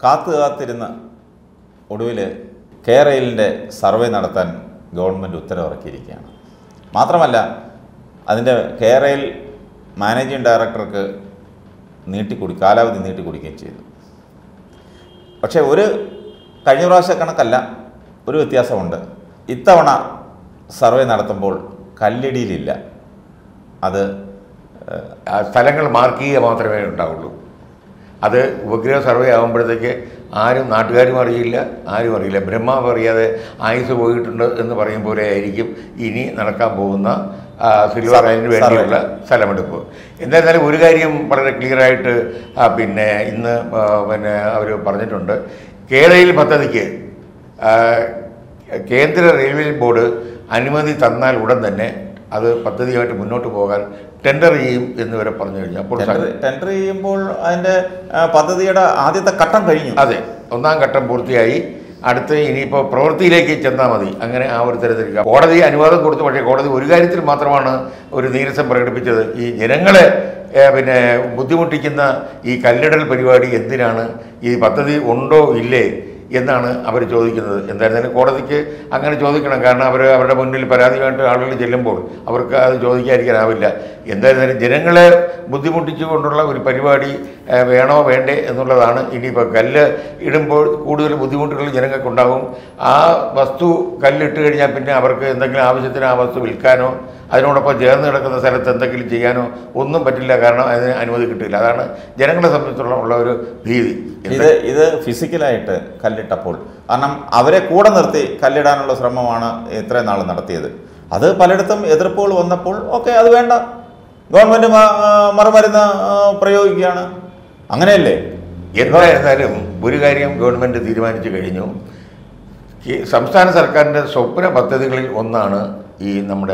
കാത്തിരുന്ന് ഒടുവിൽ കേരളിൻ്റെ സർവേ നടത്താൻ ഗവൺമെൻറ് ഉത്തരവിറക്കിയിരിക്കുകയാണ്. മാത്രമല്ല അതിൻ്റെ കേരയിൽ മാനേജിംഗ് ഡയറക്ടർക്ക് കാലാവധി നീട്ടിക്കൊടുക്കുകയും ചെയ്തു. പക്ഷേ ഒരു കഴിഞ്ഞ പ്രാവശ്യ കണക്കല്ല, ഒരു വ്യത്യാസമുണ്ട്. ഇത്തവണ സർവേ നടത്തുമ്പോൾ കല്ലിടിയിലില്ല. അത് സ്ഥലങ്ങൾ മാർക്ക് ചെയ്യുക മാത്രമേ ഉണ്ടാവുള്ളൂ. അത് ഉപഗ്രഹ സർവേ ആകുമ്പോഴത്തേക്ക് നാട്ടുകാരും അറിയില്ല, ആരും അറിയില്ല. ബ്രഹ്മാവ് അറിയാതെ ആയുസ് പോയിട്ടുണ്ട് എന്ന് പറയും പോലെ ആയിരിക്കും ഇനി നടക്കാൻ പോകുന്ന സിൽവർ ലൈനിന് വേണ്ടിയുള്ള സ്ഥലമെടുപ്പ്. എന്തായിരുന്നാലും ഒരു കാര്യം വളരെ ക്ലിയറായിട്ട് ഇന്ന് അവർ പറഞ്ഞിട്ടുണ്ട്. കേരയിൽ പദ്ധതിക്ക് കേന്ദ്ര റെയിൽവേ ബോർഡ് അനുമതി തന്നാൽ ഉടൻ തന്നെ അത് പദ്ധതിയായിട്ട് മുന്നോട്ട് പോകാൻ ടെൻഡർ ചെയ്യും എന്ന് വരെ പറഞ്ഞു കഴിഞ്ഞു. അപ്പോൾ ടെൻഡർ ചെയ്യുമ്പോൾ അതിൻ്റെ പദ്ധതിയുടെ ആദ്യത്തെ ഘട്ടം കഴിഞ്ഞു. അതെ, ഒന്നാം ഘട്ടം പൂർത്തിയായി. അടുത്ത് ഇനിയിപ്പോൾ പ്രവൃത്തിയിലേക്ക് ചെന്നാൽ മതി. അങ്ങനെ ആ ഒരു തരത്തിലേക്ക് കോടതി അനുവാദം കൊടുത്തു. പക്ഷേ കോടതി ഒരു കാര്യത്തിൽ മാത്രമാണ് ഒരു നീരസം പ്രകടിപ്പിച്ചത്. ഈ ജനങ്ങളെ ബുദ്ധിമുട്ടിക്കുന്ന ഈ കല്ലിടൽ പരിപാടി എന്തിനാണ്, ഈ പദ്ധതി ഉണ്ടോ ഇല്ലേ എന്നാണ് അവർ ചോദിക്കുന്നത്. എന്തായിരുന്നാലും കോടതിക്ക് അങ്ങനെ ചോദിക്കണം. കാരണം അവരുടെ മുന്നിൽ പരാതിയായിട്ട് ആളുകൾ ചെല്ലുമ്പോൾ അവർക്ക് അത് ചോദിക്കാതിരിക്കാനാവില്ല. എന്തായിരുന്നാലും ജനങ്ങളെ ബുദ്ധിമുട്ടിച്ചുകൊണ്ടുള്ള ഒരു പരിപാടി വേണോ വേണ്ടേ എന്നുള്ളതാണ്. ഇനിയിപ്പോൾ കല്ല് ഇടുമ്പോൾ കൂടുതൽ ബുദ്ധിമുട്ടുകൾ ജനങ്ങൾക്കുണ്ടാകും. ആ വസ്തു കല്ലിട്ട് കഴിഞ്ഞാൽ പിന്നെ അവർക്ക് എന്തെങ്കിലും ആവശ്യത്തിന് ആ വസ്തു വിൽക്കാനോ അതിനോടൊപ്പം ചേർന്ന് കിടക്കുന്ന സ്ഥലത്ത് എന്തെങ്കിലും ചെയ്യാനോ ഒന്നും പറ്റില്ല. കാരണം അതിന് അനുമതി കിട്ടില്ല. അതാണ് ജനങ്ങളെ സംബന്ധിച്ചുള്ള ഒരു ഭീതി. ഇത് ഫിസിക്കലായിട്ട് കല്ലിട്ടപ്പോൾ, കാരണം അവരെ കൂടെ നിർത്തി കല്ലിടാനുള്ള ശ്രമമാണ് ഇത്രയും നാൾ നടത്തിയത്. അത് പലയിടത്തും എതിർപ്പുകൾ വന്നപ്പോൾ ഓക്കെ അത് വേണ്ട, ഗവൺമെൻറ് മറുമരുന്ന് പ്രയോഗിക്കുകയാണ്. അങ്ങനെയല്ലേ? എന്തായിരുന്നാലും ഒരു കാര്യം ഗവൺമെൻറ് തീരുമാനിച്ചു കഴിഞ്ഞു. സംസ്ഥാന സർക്കാരിൻ്റെ സ്വപ്ന പദ്ധതികളിൽ ഒന്നാണ് ഈ നമ്മുടെ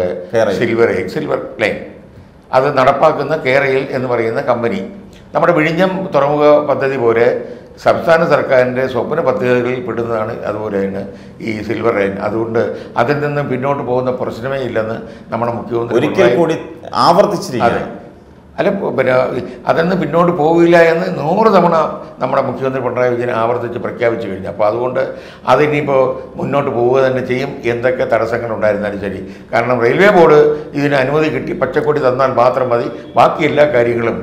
സിൽവർ ലൈൻ. അത് നടപ്പാക്കുന്ന കേരയിൽ എന്ന് പറയുന്ന കമ്പനി. നമ്മുടെ വിഴിഞ്ഞം തുറമുഖ പദ്ധതി പോലെ സംസ്ഥാന സർക്കാരിൻ്റെ സ്വപ്ന പദ്ധതികളിൽ പെടുന്നതാണ് അതുപോലെ തന്നെ ഈ സിൽവർ ലൈൻ. അതുകൊണ്ട് അതിൽ നിന്ന് പിന്നോട്ട് പോകുന്ന പ്രശ്നമേ ഇല്ലെന്ന് നമ്മുടെ മുഖ്യമന്ത്രി ഒരിക്കൽ കൂടി ആവർത്തിച്ചിരിക്കുകയാണ്. അല്ല അതിൽ നിന്ന് പിന്നോട്ട് പോവില്ല എന്ന് 100 തവണ നമ്മുടെ മുഖ്യമന്ത്രി പിണറായി വിജയൻ ആവർത്തിച്ച് പ്രഖ്യാപിച്ചു കഴിഞ്ഞു. അപ്പോൾ അതുകൊണ്ട് അതിനിപ്പോൾ മുന്നോട്ട് പോവുക തന്നെ ചെയ്യും, എന്തൊക്കെ തടസ്സങ്ങളുണ്ടായിരുന്നാലും ശരി. കാരണം റെയിൽവേ ബോർഡ് ഇതിന് അനുമതി കിട്ടി പച്ചക്കൊടി തന്നാൽ മാത്രം മതി. ബാക്കി എല്ലാ കാര്യങ്ങളും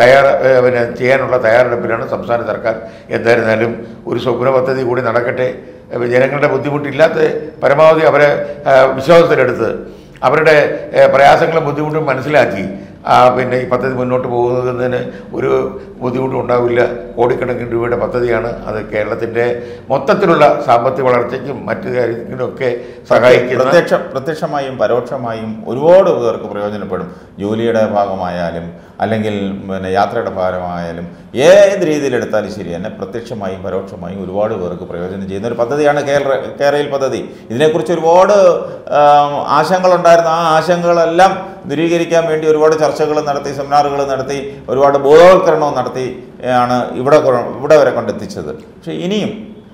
ചെയ്യാനുള്ള തയ്യാറെടുപ്പിലാണ് സംസ്ഥാന സർക്കാർ. എന്തായിരുന്നാലും ഒരു സ്വപ്ന പദ്ധതി കൂടി നടക്കട്ടെ. ജനങ്ങളുടെ ബുദ്ധിമുട്ടില്ലാത്ത പരമാവധി അവരെ വിശ്വാസത്തിലെടുത്ത് അവരുടെ പ്രയാസങ്ങളും ബുദ്ധിമുട്ടും മനസ്സിലാക്കി ഈ പദ്ധതി മുന്നോട്ട് പോകുന്നതിന് ഒരു ബുദ്ധിമുട്ടും ഉണ്ടാവില്ല. കോടിക്കണക്കിന് രൂപയുടെ പദ്ധതിയാണ്. അത് കേരളത്തിൻ്റെ മൊത്തത്തിലുള്ള സാമ്പത്തിക വളർച്ചയ്ക്കും മറ്റു കാര്യത്തിനുമൊക്കെ സഹായിക്കുന്ന പ്രത്യക്ഷമായും പരോക്ഷമായും ഒരുപാട് പേർക്ക് പ്രയോജനപ്പെടും. ജോലിയുടെ ഭാഗമായാലും അല്ലെങ്കിൽ യാത്രയുടെ ഭാഗമായാലും ഏത് രീതിയിലെടുത്താലും ശരി തന്നെ പ്രത്യക്ഷമായും പരോക്ഷമായും ഒരുപാട് പേർക്ക് പ്രയോജനം ചെയ്യുന്ന ഒരു പദ്ധതിയാണ് കേരയിൽ പദ്ധതി. ഇതിനെക്കുറിച്ച് ഒരുപാട് ആശങ്കകളുണ്ടായിരുന്നു. ആ ആശങ്കകളെല്ലാം ദൂരീകരിക്കാൻ വേണ്ടി ഒരുപാട് ചർച്ചകൾ നടത്തി, സെമിനാറുകൾ നടത്തി, ഒരുപാട് ബോധവൽക്കരണവും നടത്തി ആണ് ഇവിടെ വരെ കൊണ്ടെത്തിച്ചത്. പക്ഷേ ഇനിയും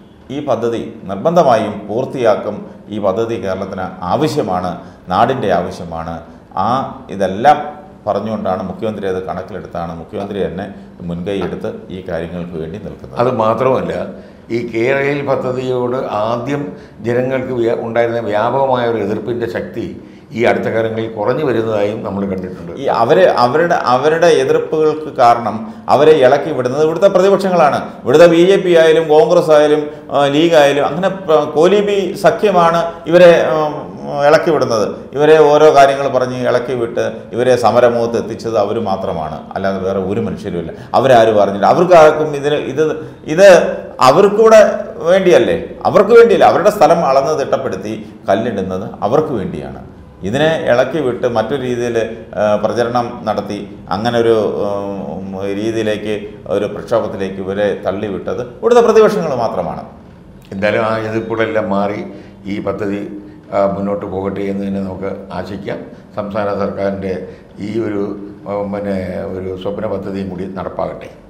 ഈ പദ്ധതി നിർബന്ധമായും പൂർത്തിയാക്കും. ഈ പദ്ധതി കേരളത്തിന് ആവശ്യമാണ്, നാടിൻ്റെ ആവശ്യമാണ്. ഇതെല്ലാം പറഞ്ഞുകൊണ്ടാണ് മുഖ്യമന്ത്രി അത് കണക്കിലെടുത്താണ് മുഖ്യമന്ത്രി തന്നെ മുൻകൈ എടുത്ത് ഈ കാര്യങ്ങൾക്ക് വേണ്ടി നിൽക്കുന്നത്. അത് മാത്രമല്ല, ഈ കേരയിൽ പദ്ധതിയോട് ആദ്യം ജനങ്ങൾക്ക് ഉണ്ടായിരുന്ന വ്യാപകമായ ഒരു എതിർപ്പിൻ്റെ ശക്തി ഈ അടുത്ത കാലങ്ങളിൽ കുറഞ്ഞു വരുന്നതായും നമ്മൾ കണ്ടിട്ടുണ്ട്. ഈ അവരുടെ എതിർപ്പുകൾക്ക് കാരണം അവരെ ഇളക്കി വിടുന്നത് ഇവിടുത്തെ പ്രതിപക്ഷങ്ങളാണ്. ഇവിടുത്തെ BJP ആയാലും കോൺഗ്രസ് ആയാലും ലീഗ് ആയാലും അങ്ങനെ കോലീബി സഖ്യമാണ് ഇവരെ ഇളക്കി വിടുന്നത്. ഇവരെ ഓരോ കാര്യങ്ങൾ പറഞ്ഞ് ഇളക്കി വിട്ട് ഇവരെ സമരമുഖത്ത് എത്തിച്ചത് അവർ മാത്രമാണ്, അല്ലാതെ വേറെ ഒരു മനുഷ്യരുമില്ല. അവരാരും പറഞ്ഞില്ല. അവർക്കാർക്കും ഇത് അവർക്കൂടെ വേണ്ടിയല്ലേ, അവർക്ക് വേണ്ടിയല്ല. അവരുടെ സ്ഥലം അളന്ന് തിട്ടപ്പെടുത്തി കല്ലിടുന്നത് അവർക്ക് വേണ്ടിയാണ്. ഇതിനെ ഇളക്കി വിട്ട് മറ്റൊരു രീതിയിൽ പ്രചരണം നടത്തി അങ്ങനെ ഒരു രീതിയിലേക്ക്, ഒരു പ്രക്ഷോഭത്തിലേക്ക് ഇവരെ തള്ളിവിട്ടത് ഇവിടുത്തെ പ്രതിപക്ഷങ്ങൾ മാത്രമാണ്. എന്തായാലും ആ എതിർപ്പുകളെല്ലാം മാറി ഈ പദ്ധതി മുന്നോട്ട് പോകട്ടെ എന്ന് തന്നെ നമുക്ക് ആശിക്കാം. സംസ്ഥാന സർക്കാരിൻ്റെ ഈ ഒരു സ്വപ്ന പദ്ധതിയും കൂടി നടപ്പാകട്ടെ.